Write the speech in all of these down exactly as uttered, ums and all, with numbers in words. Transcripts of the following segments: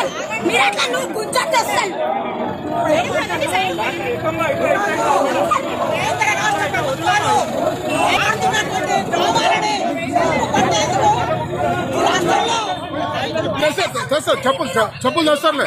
మీరట్లా నువ్వు గుంజొచ్చేస్తాను చెప్పులు చెప్పులు చేస్తారులే.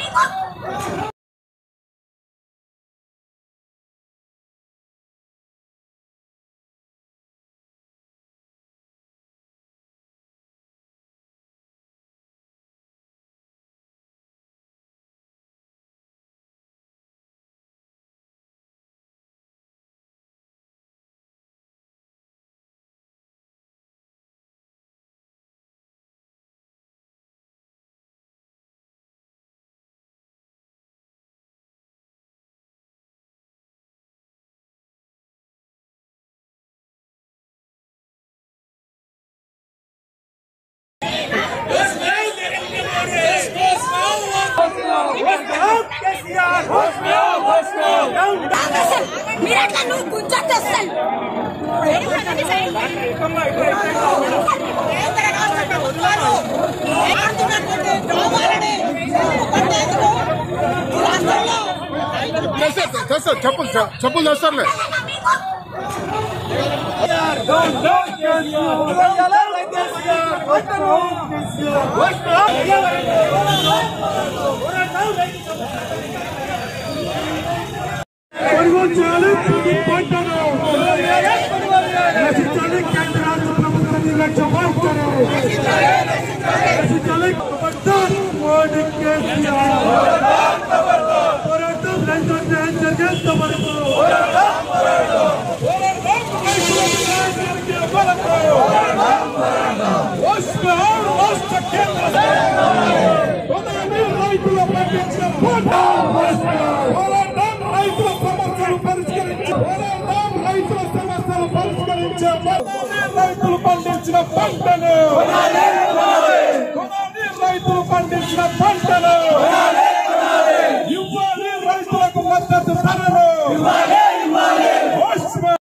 మీరట్లా నువ్వు గుంజొచ్చేస్తాను చెప్పులు చెప్పులు చేస్తారులే. కొనుగోలు పంటను నశించాలి. కేంద్ర రాష్ట్ర ప్రభుత్వ నిర్లక్ష్య వైఖరి నశించాలి. మోడీ కేసీఆర్ పోరాటం రైతు న్యాయం జరిగేంత వరకు రైతుల పండించిన రైతుల సమస్యలు పరిష్కరించే రైతుల సమస్యలు పరిష్కరించే రైతులు పండించిన పంటను రైతులు పండించిన పంటను